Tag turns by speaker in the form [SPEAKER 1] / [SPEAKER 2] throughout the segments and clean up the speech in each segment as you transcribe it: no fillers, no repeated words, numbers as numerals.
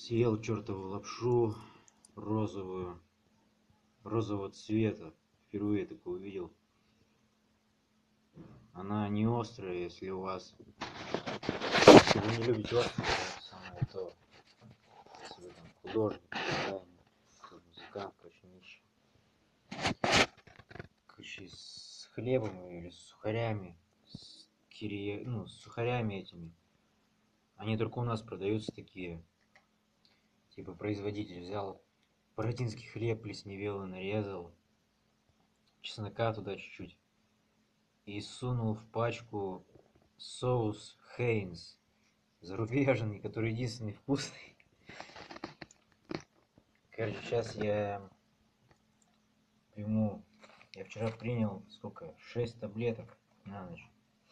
[SPEAKER 1] Съел чертову лапшу розового цвета. Впервые такое увидел. Она не острая, если у вас... Если вы не любите острое, это самое то. Если вы там художник, музыкант, короче, нищий. Короче, с хлебом или с сухарями. С с сухарями этими. Они только у нас продаются такие. Типа производитель взял бородинский хлеб, плесневелый, нарезал. Чеснока туда чуть-чуть. И сунул в пачку соус Хейнс. Зарубежный, который единственный вкусный. Короче, сейчас я приму... Я вчера принял, сколько? 6 таблеток на ночь.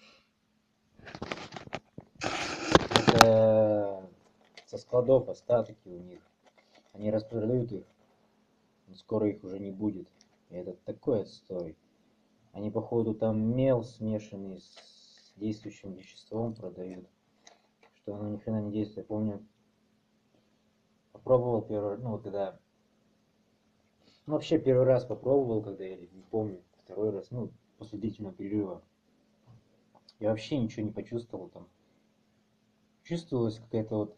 [SPEAKER 1] Это со складов остатки у них. Они распродают их. Но скоро их уже не будет. И это такой отстой. Они, походу, там мел, смешанный с действующим веществом, продают. Что оно ни хрена не действует. Я помню, попробовал первый раз, ну, когда... Ну, вообще, первый раз попробовал, когда я не помню, второй раз, ну, после длительного перерыва. Я вообще ничего не почувствовал там. Чувствовалась какая-то вот...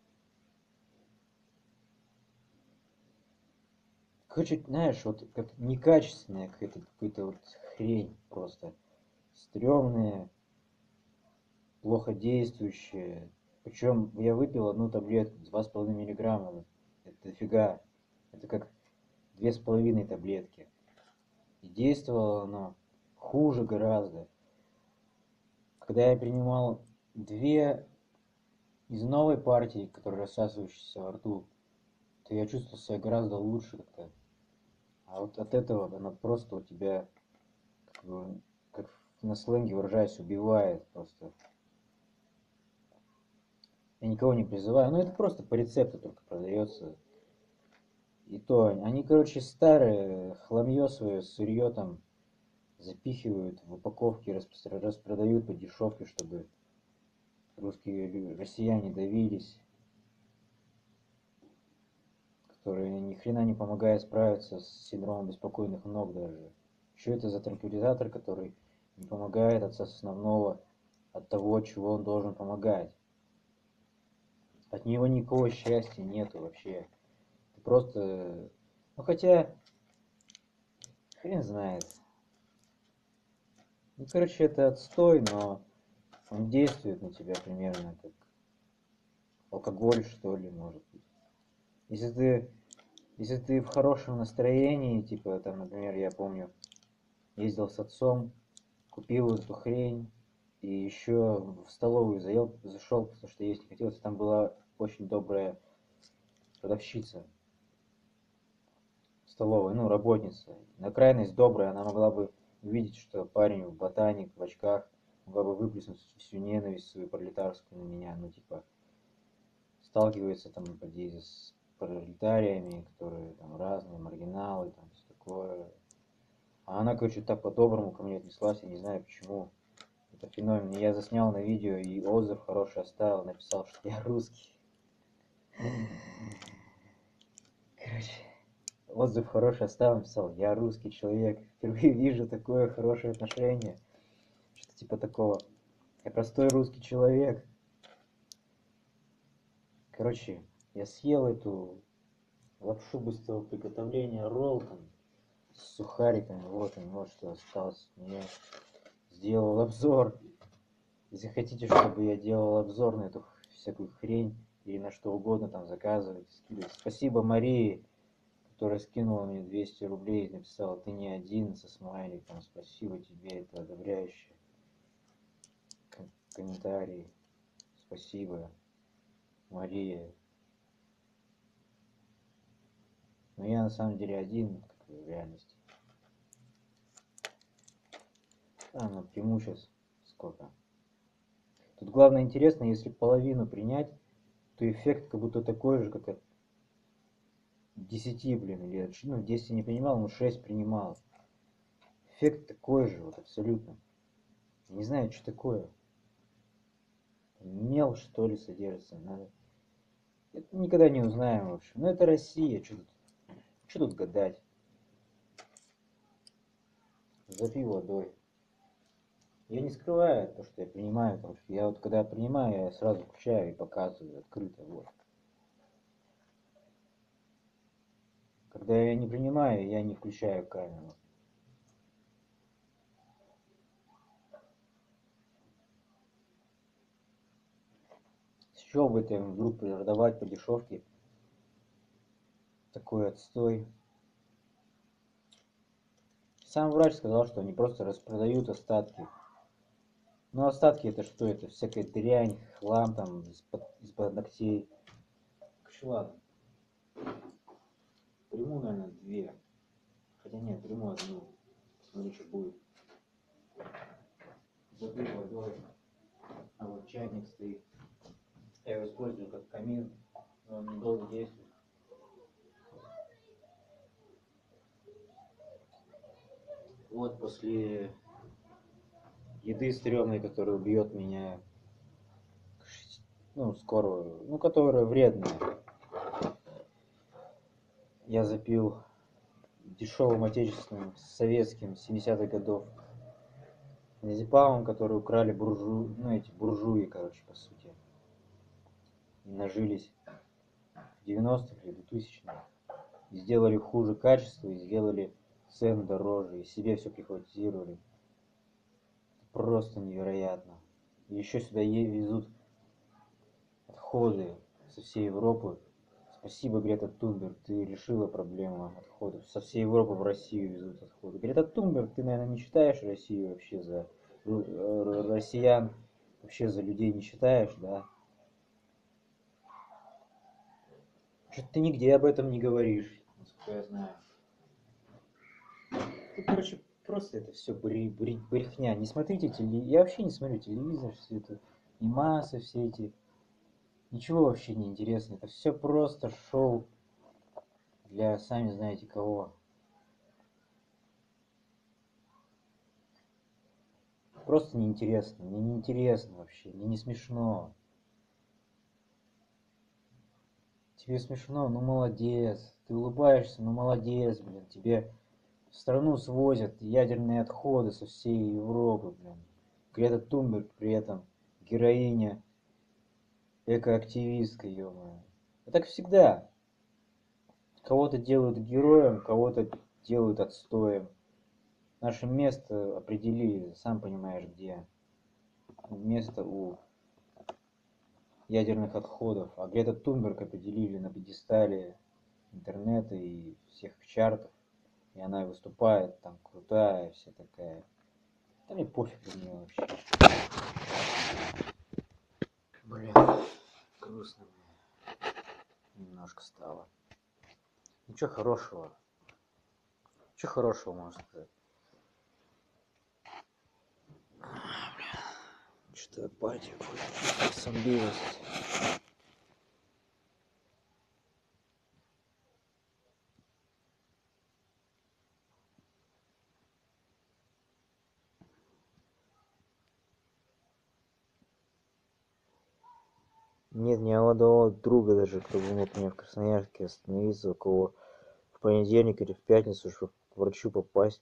[SPEAKER 1] Короче, знаешь, вот как некачественная какая-то вот хрень просто. Стрёмная, плохо действующая. Причем я выпил одну таблетку, 2,5 миллиграмма. Это дофига. Это как 2,5 таблетки. И действовало оно хуже гораздо. Когда я принимал 2 из новой партии, которые рассасывающиеся во рту, то я чувствовал себя гораздо лучше как-то. А вот от этого оно просто у тебя, как на сленге выражаясь, убивает просто. Я никого не призываю, но это просто по рецепту только продается. И то, они, короче, старые, хламье свое, сырье там запихивают в упаковки, распродают по дешевке, чтобы русские россияне давились, которые ни хрена не помогает справиться с синдромом беспокойных ног даже. Что это за транквилизатор, который не помогает от основного, от того, чего он должен помогать? От него никакого счастья нету вообще. Ты просто... Ну хотя... Хрен знает. Ну, короче, это отстой, но он действует на тебя примерно как алкоголь, что ли, может быть. Если ты в хорошем настроении, типа, там, например, я помню, ездил с отцом, купил эту хрень, и еще в столовую зашел, потому что есть не хотелось. Там была очень добрая продавщица в столовой, ну, работница. На крайность добрая, она могла бы увидеть, что парень в ботаник, в очках, могла бы выплеснуть всю ненависть свою пролетарскую на меня, ну, типа, сталкивается там на подъезде с пролетариями, которые там разные, маргиналы, там все такое. А она, короче, так по-доброму ко мне отнеслась, я не знаю почему. Это феномен. Я заснял на видео и отзыв хороший оставил, написал, что я русский. Короче, отзыв хороший оставил, написал, я русский человек. Впервые вижу такое хорошее отношение. Что-то типа такого. Я простой русский человек. Короче, я съел эту лапшу быстрого приготовления Ролтон с сухариками. Вот он, вот что осталось. Я сделал обзор. Если хотите, чтобы я делал обзор на эту всякую хрень или на что угодно, там заказывайте, скидывайте. Спасибо Марии, которая скинула мне 200 рублей и написала, ты не один, со смайликом. Спасибо тебе, это одобряющие комментарии. Спасибо, Мария. Но я на самом деле один, как в реальности. Ну, приму сейчас сколько. Тут главное интересно, если половину принять, то эффект как будто такой же, как от 10, блин, или ну, 10 не принимал, но 6 принимал. Эффект такой же, вот абсолютно. Не знаю, что такое. Мел, что ли, содержится. Надо... Это никогда не узнаем, в общем. Но это Россия, что тут гадать? Запей водой. Я не скрываю то, что я принимаю, потому что я вот когда принимаю, я сразу включаю и показываю открыто. Вот. Когда я не принимаю, я не включаю камеру. С чего бы ты вдруг продавать по дешевке такой отстой? Сам врач сказал, что они просто распродают остатки. Ну остатки это что? Это всякая дрянь, хлам там из-под ногтей. Короче, ладно. Приму, наверное, две. Хотя нет, приму одну. Посмотри, что будет. Запью водой. А вот чайник стоит. Я его использую как камин, но он недолго действует. Вот после еды стрёмной, которая убьет меня, ну, скорую, ну, которая вредная, я запил дешевым отечественным, советским, 70-х годов, назипамом, который украли ну, эти буржуи, короче, по сути. И нажились в 90-х или 2000-х. И сделали хуже качество, и сделали цену дороже, и себе все прихватизировали. Просто невероятно. И еще сюда везут отходы со всей Европы. Спасибо, Грета Тунберг, ты решила проблему отходов. Со всей Европы в Россию везут отходы. Грета Тунберг, ты, наверное, не считаешь Россию вообще за россиян, вообще за людей не считаешь, да? Что-то ты нигде об этом не говоришь, насколько я знаю. Ты, короче, просто это все брехня. Не смотрите телевизор. Я вообще не смотрю телевизор, все это. И массы все эти. Ничего вообще не интересно. Это все просто шоу для сами знаете кого. Просто неинтересно. Мне неинтересно вообще. Мне не смешно. Тебе смешно? Ну молодец. Ты улыбаешься? Ну молодец, блин. Тебе в страну свозят ядерные отходы со всей Европы, блин. Грета Тунберг при этом героиня, экоактивистка, ё-моё. А так всегда. Кого-то делают героем, кого-то делают отстоем. Наше место определили, сам понимаешь, где. Место у ядерных отходов. А Грета Тунберг определили на пьедестале интернета и всех чартов. И она выступает там крутая, вся такая. Да мне пофиг на нее вообще. Блин, грустно мне немножко стало. Ничего хорошего. Что хорошего можно сказать? Что апатия, сонливость. Нет ни одного друга даже, кто бы мог меня в Красноярске остановиться, у кого в понедельник или в пятницу, чтобы к врачу попасть.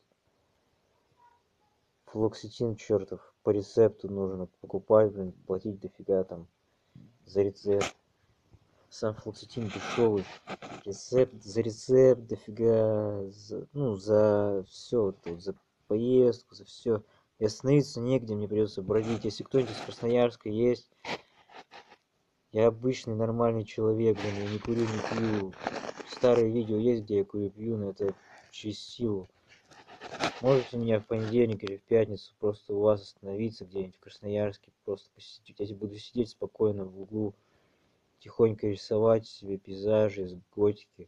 [SPEAKER 1] Флоксетин чертов по рецепту нужно покупать, блин, платить дофига там за рецепт. Сам флоксетин дешевый. За рецепт дофига, за все, за поездку, за все. И остановиться негде, мне придется бродить. Если кто-нибудь из Красноярска есть, я обычный нормальный человек, блин, я не курю, не пью. Старые видео есть, где я курю, пью, но это через силу. Можете меня в понедельник или в пятницу просто у вас остановиться где-нибудь в Красноярске, просто посидеть. Я буду сидеть спокойно в углу, тихонько рисовать себе пейзажи из готики.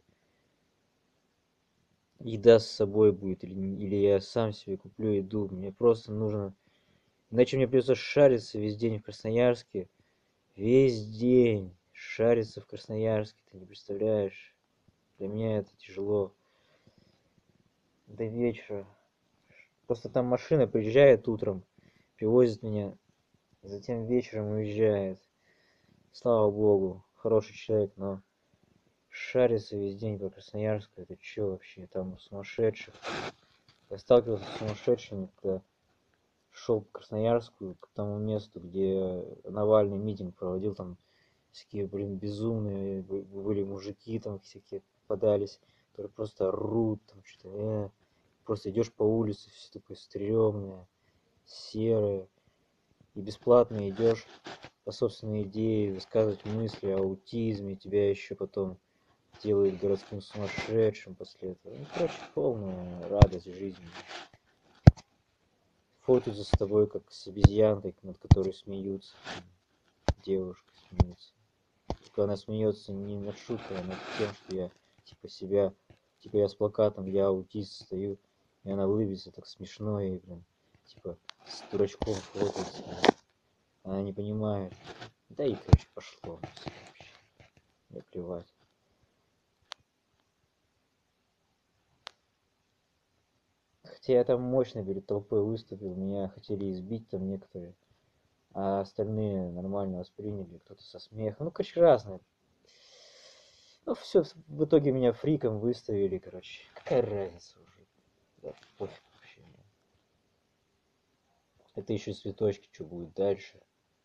[SPEAKER 1] Еда с собой будет, или я сам себе куплю еду. Мне просто нужно... Иначе мне придется шариться весь день в Красноярске. Весь день шариться в Красноярске, ты не представляешь. Для меня это тяжело. До вечера. Просто там машина приезжает утром, привозит меня, затем вечером уезжает. Слава богу. хороший человек, но шарится весь день по Красноярску. Это чё вообще? Там сумасшедших. Я сталкивался с сумасшедшими, когда шел по Красноярску к тому месту, где Навальный митинг проводил, там всякие, блин, безумные были мужики, там всякие попадались, которые просто орут, там что-то, просто идешь по улице, все такое стрёмное, серое, и бесплатно идешь по собственной идее высказывать мысли о аутизме, тебя еще потом делают городским сумасшедшим после этого. Ну, короче, полная радость жизни. Фотаются с тобой, как с обезьянкой, над которой смеются. Девушка смеется. Только она смеется не над шуткой, а над тем, что я типа себя, типа я с плакатом, я аутист стою, и она улыбится так смешно, и, блин, типа с дурачком фотается. Она не понимает. Да и, короче, пошло. Мне плевать. Хотя я там мощно перед толпой выступил, меня хотели избить там некоторые, а остальные нормально восприняли, кто-то со смехом. Ну, короче, разное. Ну, все, в итоге меня фриком выставили, короче. Какая разница уже? Да, пофиг вообще. Это еще цветочки, что будет дальше.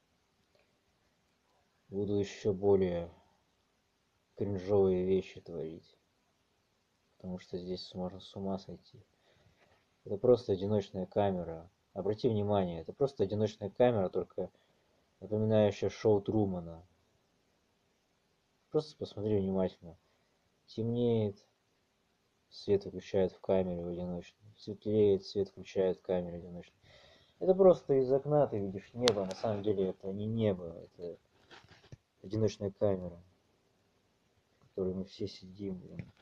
[SPEAKER 1] Буду еще более кринжовые вещи творить. Потому что здесь можно с ума сойти. Это просто одиночная камера. Обрати внимание, это просто одиночная камера, только напоминающая шоу Трумана. Просто посмотри внимательно. Темнеет, свет выключают в камере в одиночной. Светлеет, свет включают в камере одиночной. Это просто из окна ты видишь небо. На самом деле это не небо, это одиночная камера, в которой мы все сидим. Блин.